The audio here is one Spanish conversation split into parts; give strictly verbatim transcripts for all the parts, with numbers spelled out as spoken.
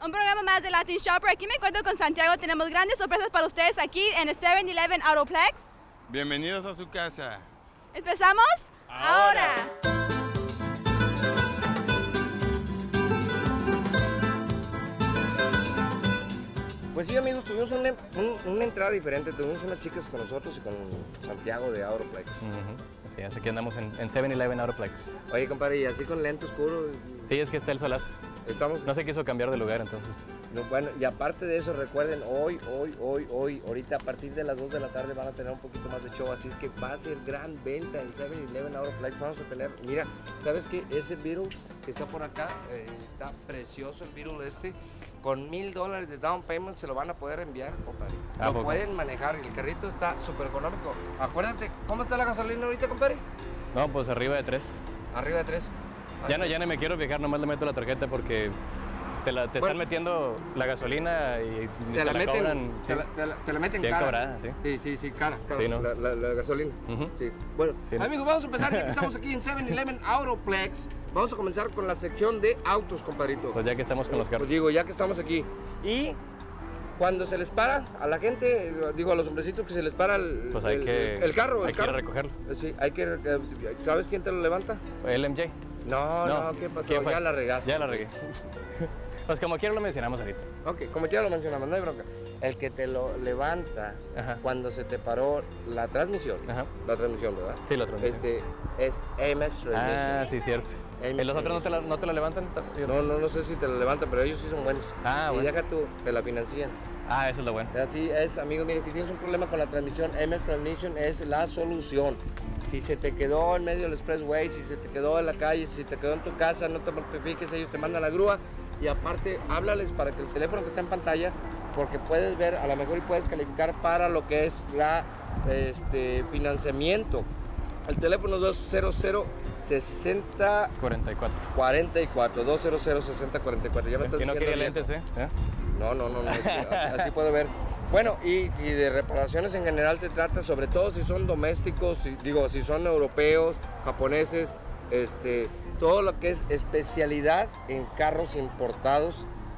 Un programa más de Latin Shopper. Aquí me encuentro con Santiago. Tenemos grandes sorpresas para ustedes aquí en el seven eleven Autoplex. Bienvenidos a su casa. ¿Empezamos? ¡Ahora! Pues sí, amigos, tuvimos una, un, una entrada diferente. Tuvimos unas chicas con nosotros y con Santiago de Autoplex. Uh-huh. Así es, aquí andamos en seven eleven Autoplex. Oye, compadre, y así con lente oscuro. Sí, es que está el solazo. Estamos... No se quiso cambiar de lugar, entonces. No, bueno, y aparte de eso, recuerden, hoy, hoy, hoy, hoy, ahorita a partir de las dos de la tarde van a tener un poquito más de show, así es que va a ser gran venta en seven eleven Autoplex. Vamos a tener, mira, ¿sabes qué? Ese Beetle que está por acá, eh, está precioso el Beetle este. Con mil dólares de down payment se lo van a poder enviar, compadre. ¿A Lo poco? pueden manejar, el carrito está súper económico. Acuérdate, ¿cómo está la gasolina ahorita, compadre? No, pues arriba de tres. Arriba de tres. Ya no, ya no me quiero fijar, nomás le meto la tarjeta porque te, la, te Bueno, están metiendo la gasolina y Te, te la, meten, cobran. te, Sí. la, te, la, te la meten Bien cara. cobrada, sí. Sí, sí, sí, cara, cara. Sí, ¿no? la, la, la gasolina. Ujú. Sí. Bueno, Sí, ¿no? amigos, vamos a empezar, ya que estamos aquí en seven eleven Autoplex. Vamos a comenzar con la sección de autos, compadrito. Pues ya que estamos con los carros. Pues digo, ya que estamos aquí. Y cuando se les para a la gente, digo, a los hombrecitos que se les para el, Pues hay el, que, el carro, hay el que carro. ir a recogerlo. Sí, hay que, eh, ¿sabes quién te lo levanta? El M J. No, no, No, ¿qué pasó? ¿quién fue? Ya la regaste. Ya la regué. Pues como quiera lo mencionamos ahorita. Ok, como ya lo mencionamos, no hay bronca. El que te lo levanta Ajá. cuando se te paró la transmisión, Ajá. la transmisión, ¿verdad? Sí, lo transmisión. Este, es Amex Transmission. Ah, sí, cierto. Amex ¿Y los otros no te, la, no te la levantan? No, no, no sé si te lo levantan, pero ellos sí son buenos. Ah, y bueno. deja tú, te la financian. Ah, eso es lo bueno. Así es, amigo, mire, si tienes un problema con la transmisión, Amex Transmission es la solución. Si se te quedó en medio del expressway, si se te quedó en la calle, si te quedó en tu casa, no te mortifiques, ellos te mandan la grúa. Y aparte, háblales para que el teléfono que está en pantalla, porque puedes ver, a lo mejor y puedes calificar para lo que es la este, financiamiento. El teléfono es dos cero cero, sesenta, cuarenta y cuatro. cuarenta y cuatro, dos cero cero, sesenta, cuarenta y cuatro. Ya me estás Que no diciendo quería bien. lentes, ¿eh? ¿Eh? No, no, no, no, es que así, así puedo ver. Bueno, y si de reparaciones en general se trata, sobre todo si son domésticos, si, digo, si son europeos, japoneses, este, todo lo que es especialidad en carros importados,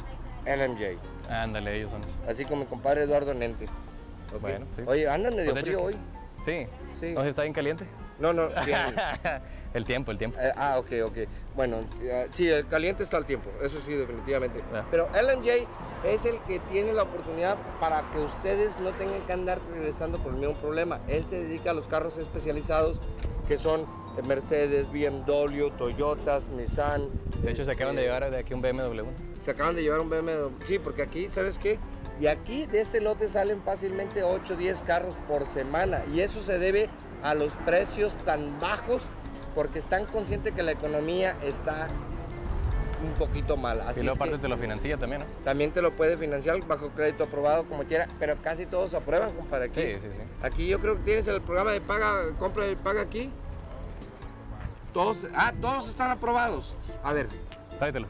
L M J. Ándale, ellos son. Así como mi compadre Eduardo Nente. ¿Ok? Bueno, sí. Oye, andan medio Pues de frío hecho hoy. Sí. Sí. ¿No está bien caliente? No, no, bien. El tiempo, el tiempo. Eh, ah, ok, ok. Bueno, eh, sí, el caliente está el tiempo, eso sí, definitivamente. Ah. Pero L M J es el que tiene la oportunidad para que ustedes no tengan que andar regresando por el mismo problema. Él se dedica a los carros especializados que son Mercedes, B M W, Toyotas, Nissan. De hecho, se acaban de este, llevar de aquí un B M W. Se acaban de llevar un B M W. Sí, porque aquí, ¿sabes qué? Y aquí de este lote salen fácilmente ocho o diez carros por semana. Y eso se debe a los precios tan bajos porque están conscientes que la economía está un poquito mal. Así Y luego es aparte que te lo financia también, ¿no? también te lo puede financiar bajo crédito aprobado como quiera, pero casi todos aprueban, compadre. Aquí, Sí, sí, sí. aquí yo creo que tienes el programa de paga, compra y paga aquí. Todos, ah, todos están aprobados. A ver, Tráetelo.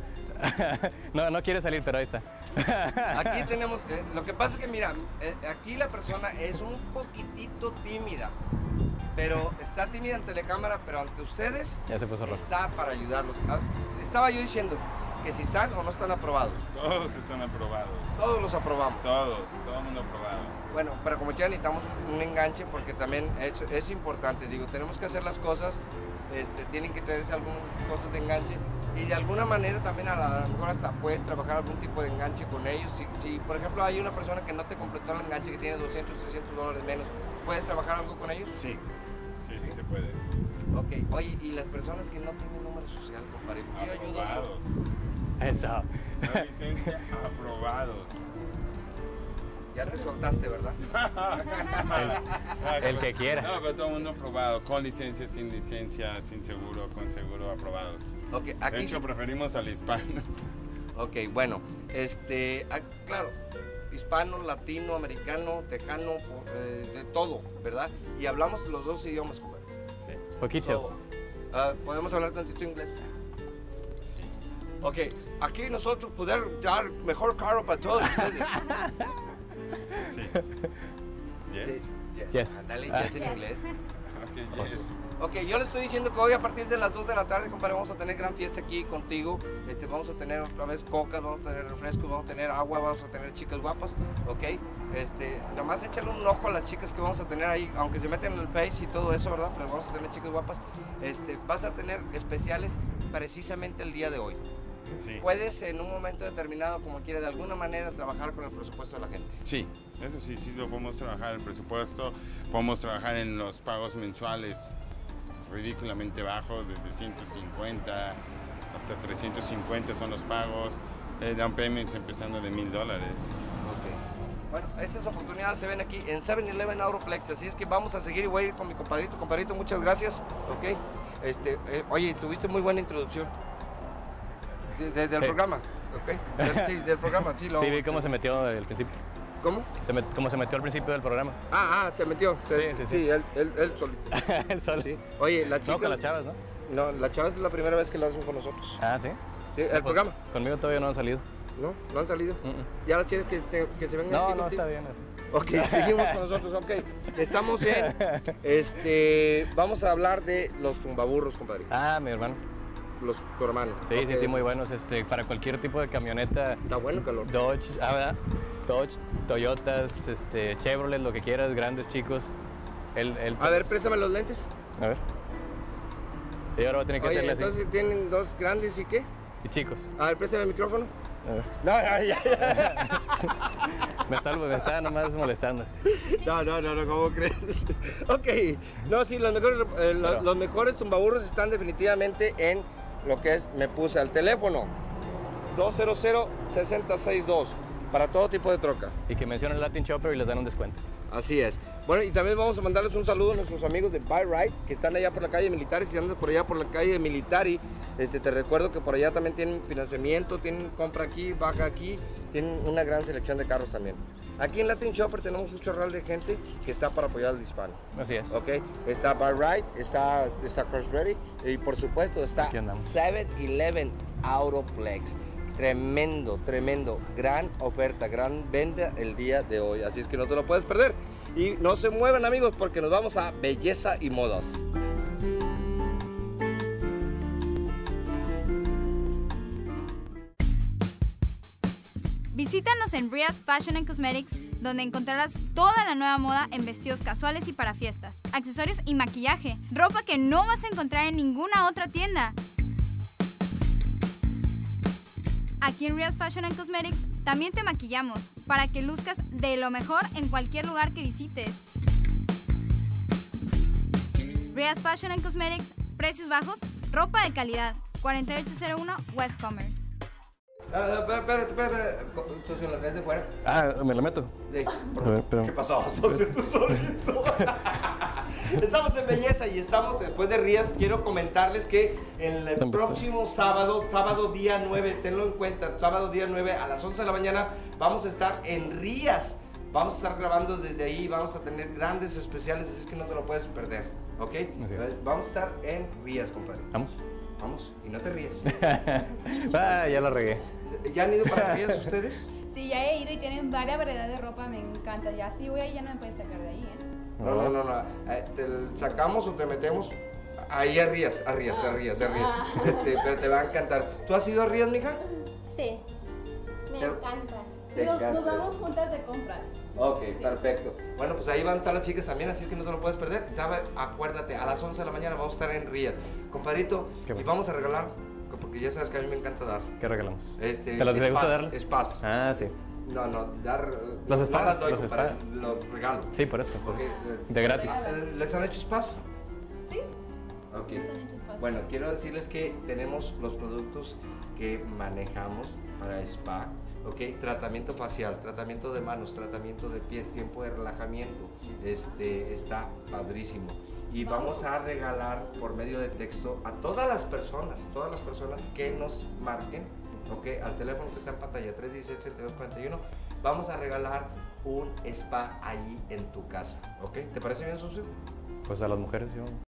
No, no quiere salir, pero ahí está. aquí tenemos, eh, lo que pasa es que mira, eh, aquí la persona es un poquitito tímida, pero está tímida ante la cámara, pero ante ustedes Ya se puso rojo. está para ayudarlos. Ah, estaba yo diciendo que si están o no están aprobados, Todos están aprobados. todos los aprobamos. Todos, todo el mundo aprobado. Bueno, pero como ya necesitamos un enganche porque también es, es importante, digo, tenemos que hacer las cosas, este, tienen que traerse algunas cosas de enganche y de alguna manera también a, la, a lo mejor hasta puedes trabajar algún tipo de enganche con ellos. Si, si por ejemplo hay una persona que no te completó el enganche, que tiene doscientos, trescientos dólares menos, ¿puedes trabajar algo con ellos? Sí, sí, sí se puede. Ok, oye, y las personas que no tienen número social, compadre, yo ayudo. Aprobados. Eso. La licencia, aprobados. Ya te soltaste, ¿verdad? El, el que quiera. No, pero todo el mundo aprobado, con licencia, sin licencia, sin seguro, con seguro, aprobados. Ok, De aquí hecho, sí- preferimos al hispano. Ok, bueno, este, ah, claro, hispano, latino, americano, tejano, eh, de todo, ¿verdad? Y hablamos los dos idiomas, compadre. Poquito. So, ah, ¿podemos hablar tantito inglés? Sí. Ok, aquí nosotros poder dar mejor carro para todos ustedes. Sí. Yes. Sí, yes. Yes. Ándale, Ah. yes en inglés. Ok, yes. Ok, yo le estoy diciendo que hoy a partir de las dos de la tarde, compadre, vamos a tener gran fiesta aquí contigo. Este, vamos a tener otra vez cocas, vamos a tener refrescos, vamos a tener agua, vamos a tener chicas guapas, ok. Este, nada más échale un ojo a las chicas que vamos a tener ahí, aunque se meten en el Face y todo eso, ¿verdad? Pero vamos a tener chicas guapas. Este, vas a tener especiales precisamente el día de hoy. Sí. Puedes en un momento determinado, como quieras, de alguna manera trabajar con el presupuesto de la gente. Sí, eso sí, sí lo podemos trabajar el presupuesto, podemos trabajar en los pagos mensuales ridículamente bajos, desde ciento cincuenta hasta trescientos cincuenta son los pagos, eh, down payments empezando de mil dólares. Okay. Bueno, estas oportunidades se ven aquí en seven eleven Auroplex, así es que vamos a seguir y voy a ir con mi compadrito. Compadrito, muchas gracias, ok. Este, eh, oye, tuviste muy buena introducción desde el Sí. programa, ok. Del, sí, del programa, sí. Lo, Sí, vi cómo se metió al principio. ¿Cómo? Se met- cómo se metió al principio del programa. Ah, ah, se metió. Se, Sí, sí, sí, sí. él, él, él solito. El sol. Sí. Oye, la chica... No, con las chavas, ¿no? No, la chava es la primera vez que lo hacen con nosotros. Ah, sí. Sí, el Pues, programa, Conmigo todavía no han salido. ¿no? ¿No han salido? Mm, mm. ¿Ya las quieres que, te- que se vengan No, aquí no, contigo? está bien. así. Ok, seguimos con nosotros, ok. Estamos en, este, vamos a hablar de los tumbaburros, compadre. Ah, mi hermano. Los, tu hermano. Sí, Ok. sí, sí, muy buenos. Este, para cualquier tipo de camioneta. Está bueno el calor. Dodge, ah, ¿verdad? Dodge, Toyotas, este, Chevrolet, lo que quieras, grandes, chicos. El, el, A ver, préstame los lentes. A ver. Y ahora va a tener que Oye, hacerle así. entonces tienen dos grandes y qué? Y chicos. A ver, préstame el micrófono. A ver. No, no, ya, ya. Me está, me está nomás molestando este. No, no, no, no, ¿cómo crees? Ok, no, sí, los mejores, eh, lo- Pero- los mejores tumbaburros están definitivamente en lo que es, me puse al teléfono, dos cero cero, seis cero seis dos, para todo tipo de troca. Y que mencionen Latin Chopper y les dan un descuento. Así es. Bueno, y también vamos a mandarles un saludo a nuestros amigos de Buy Right, que están allá por la calle Militari. Si andas por allá por la calle Militari, este, te recuerdo que por allá también tienen financiamiento, tienen compra aquí, baja aquí, tienen una gran selección de carros también. Aquí en Latin Shopper tenemos un chorral de gente que está para apoyar al hispano. Así es. Ok, está Buy Right, está, está Crossberry y por supuesto está Aquí andamos. seven eleven Auroplex. Tremendo, tremendo, gran oferta, gran venta el día de hoy, así es que no te lo puedes perder. Y no se muevan, amigos, porque nos vamos a Belleza y Modas. Visítanos en Ria's Fashion and Cosmetics, donde encontrarás toda la nueva moda en vestidos casuales y para fiestas, accesorios y maquillaje, ropa que no vas a encontrar en ninguna otra tienda. Aquí en Ria's Fashion and Cosmetics también te maquillamos para que luzcas de lo mejor en cualquier lugar que visites. Ria's Fashion and Cosmetics, precios bajos, ropa de calidad. cuarenta y ocho cero uno West Commerce. Ah, no, espera, espera, espera, espera, socio, la traes de fuera. Ah, ¿me lo meto? Sí, por- A ver, pero- ¿Qué pasó, socio, tú solito? Estamos en Belleza y estamos después de Rías. Quiero comentarles que en el ¿Dónde está? próximo sábado, sábado día nueve, tenlo en cuenta, sábado día nueve a las once de la mañana, vamos a estar en Rías. Vamos a estar grabando desde ahí, vamos a tener grandes especiales, así es que no te lo puedes perder, ¿ok? Así es. Vamos a estar en Rías, compadre. Vamos. Vamos, y no te ríes. Ah, ya lo regué. ¿Ya han ido para Rías ustedes? Sí, ya he ido y tienen varias variedades de ropa, me encanta. Ya si voy ahí ya no me puedes sacar de ahí, ¿eh? No, no, no, no. Eh, ¿Te sacamos o te metemos? Ahí a Rías, a Rías, a Rías, a Rías. Este, pero te va a encantar. ¿Tú has ido a Rías, mija? Sí, me Te- encanta. Te Nos, encanta. nos vamos juntas de compras. Ok, perfecto. Bueno, pues ahí van a estar las chicas también, así es que no te lo puedes perder. ¿Sabe? Acuérdate, a las once de la mañana vamos a estar en Rías. Compadrito, Qué y bueno. vamos a regalar, porque ya sabes que a mí me encanta dar. ¿Qué regalamos? Este, ¿Te las gusta spas, darlas? spas. Ah, sí. No, no, dar... Los no spas, las doy, los compadre, spas. los regalo. Sí, por eso. por Ok, eso. eh, De gratis. eh, ¿Les han hecho spas? ¿Sí? Ok. Son hechos fácil. Bueno, quiero decirles que tenemos los productos que manejamos para spa, ¿ok? Tratamiento facial, tratamiento de manos, tratamiento de pies, tiempo de relajamiento, este, está padrísimo. Y vamos a regalar por medio de texto a todas las personas, todas las personas que nos marquen, ¿ok? Al teléfono que está en pantalla, tres uno seis, treinta y dos cuarenta y uno, vamos a regalar un spa allí en tu casa, ¿ok? ¿Te parece bien, socio? Pues a las mujeres yo.